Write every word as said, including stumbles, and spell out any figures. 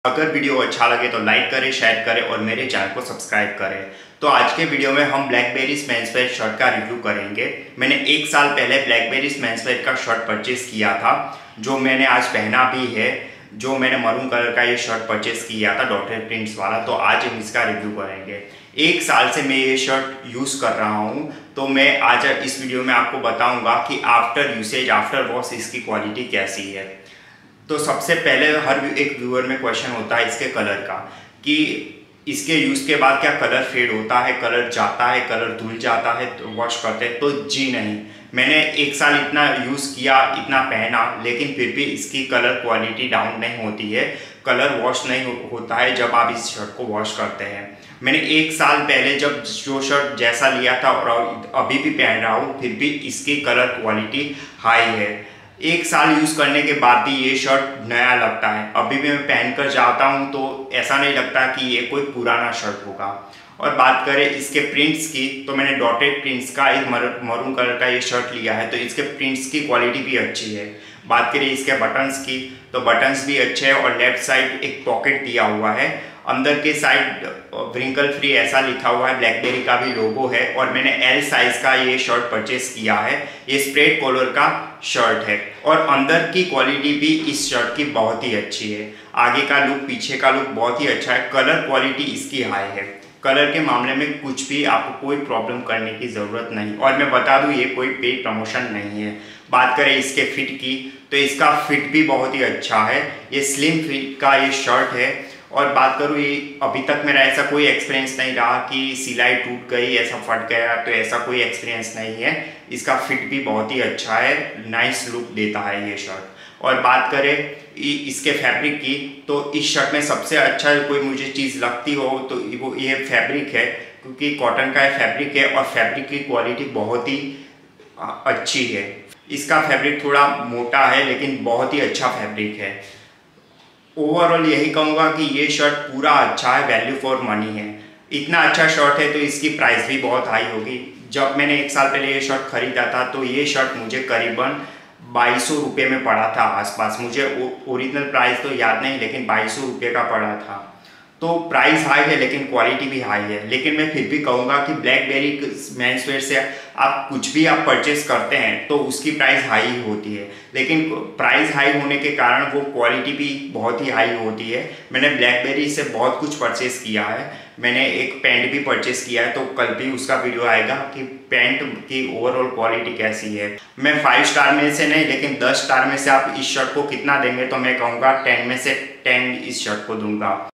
अगर वीडियो अच्छा लगे तो लाइक करें, शेयर करें और मेरे चैनल को सब्सक्राइब करें। तो आज के वीडियो में हम ब्लैकबेरीज मेंसवेयर शर्ट का रिव्यू करेंगे। मैंने एक साल पहले ब्लैकबेरीज मेंसवेयर का शर्ट परचेस किया था, जो मैंने आज पहना भी है। जो मैंने मरून कलर का ये शर्ट परचेस किया था, डॉक्टर प्रिंट्स वाला। तो आज हम इसका रिव्यू करेंगे। एक साल से मैं ये शर्ट यूज़ कर रहा हूँ, तो मैं आज इस वीडियो में आपको बताऊँगा कि आफ्टर यूसेज, आफ्टर वॉश इसकी क्वालिटी कैसी है। तो सबसे पहले हर एक व्यूअर में क्वेश्चन होता है इसके कलर का, कि इसके यूज़ के बाद क्या कलर फेड होता है, कलर जाता है, कलर धुल जाता है तो वॉश करते हैं। तो जी नहीं, मैंने एक साल इतना यूज़ किया, इतना पहना, लेकिन फिर भी इसकी कलर क्वालिटी डाउन नहीं होती है, कलर वॉश नहीं हो, होता है जब आप इस शर्ट को वॉश करते हैं। मैंने एक साल पहले जब जो शर्ट जैसा लिया था और अभी भी पहन रहा हूँ, फिर भी इसकी कलर क्वालिटी हाई है। एक साल यूज़ करने के बाद भी ये शर्ट नया लगता है। अभी भी मैं पहन कर जाता हूँ तो ऐसा नहीं लगता कि ये कोई पुराना शर्ट होगा। और बात करें इसके प्रिंट्स की, तो मैंने डॉटेड प्रिंट्स का एक मरून कलर का ये शर्ट लिया है, तो इसके प्रिंट्स की क्वालिटी भी अच्छी है। बात करें इसके बटन्स की, तो बटन्स भी अच्छे हैं और लेफ्ट साइड एक पॉकेट दिया हुआ है। अंदर के साइड व्रिंकल फ्री ऐसा लिखा हुआ है, ब्लैकबेरी का भी लोगो है। और मैंने एल साइज का ये शर्ट परचेस किया है। ये स्प्रेड कॉलर का शर्ट है और अंदर की क्वालिटी भी इस शर्ट की बहुत ही अच्छी है। आगे का लुक, पीछे का लुक बहुत ही अच्छा है। कलर क्वालिटी इसकी हाई है। कलर के मामले में कुछ भी आपको कोई प्रॉब्लम करने की ज़रूरत नहीं। और मैं बता दूं, ये कोई पेड प्रमोशन नहीं है। बात करें इसके फिट की, तो इसका फिट भी बहुत ही अच्छा है। ये स्लिम फिट का ये शर्ट है। और बात करूँ, ये अभी तक मेरा ऐसा कोई एक्सपीरियंस नहीं रहा कि सिलाई टूट गई, ऐसा फट गया, तो ऐसा कोई एक्सपीरियंस नहीं है। इसका फिट भी बहुत ही अच्छा है, नाइस लुक देता है ये शर्ट। और बात करें इसके फैब्रिक की, तो इस शर्ट में सबसे अच्छा कोई मुझे चीज़ लगती हो तो वो ये फैब्रिक है, क्योंकि कॉटन का फैब्रिक है और फैब्रिक की क्वालिटी बहुत ही अच्छी है। इसका फैब्रिक थोड़ा मोटा है, लेकिन बहुत ही अच्छा फैब्रिक है। ओवरऑल यही कहूँगा कि ये शर्ट पूरा अच्छा है, वैल्यू फॉर मनी है। इतना अच्छा शर्ट है तो इसकी प्राइस भी बहुत हाई होगी। जब मैंने एक साल पहले ये शर्ट खरीदा था, तो ये शर्ट मुझे करीबन बाईस सौ रुपये में पड़ा था आसपास। मुझे ओरिजिनल प्राइस तो याद नहीं, लेकिन बाईस सौ रुपये का पड़ा था। तो प्राइस हाई है, लेकिन क्वालिटी भी हाई है। लेकिन मैं फिर भी कहूँगा कि ब्लैकबेरी मेंसवेयर से आप कुछ भी आप परचेस करते हैं तो उसकी प्राइस हाई ही होती है। लेकिन प्राइस हाई होने के कारण वो क्वालिटी भी बहुत ही हाई होती है। मैंने ब्लैकबेरी से बहुत कुछ परचेस किया है। मैंने एक पैंट भी परचेस किया है, तो कल भी उसका वीडियो आएगा कि पैंट की ओवरऑल क्वालिटी कैसी है। मैं फाइव स्टार में से नहीं, लेकिन दस स्टार में से आप इस शर्ट को कितना देंगे, तो मैं कहूँगा टेन में से टेन इस शर्ट को दूंगा।